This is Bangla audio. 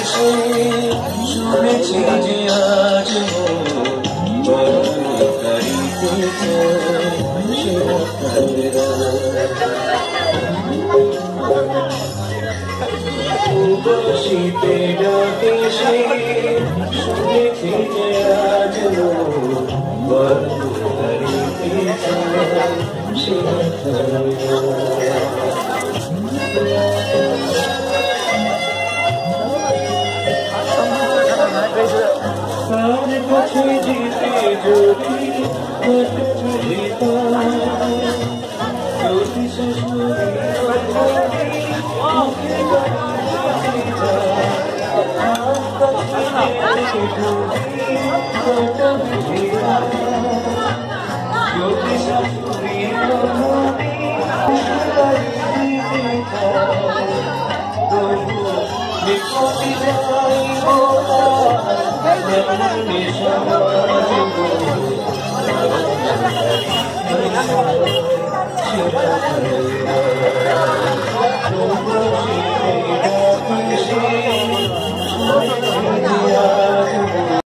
এসে শুনেছি যে আজ শীতে ডাকে সে শুনেছি যে আজ কাছে যেতে যদি যদি শ্বশুরি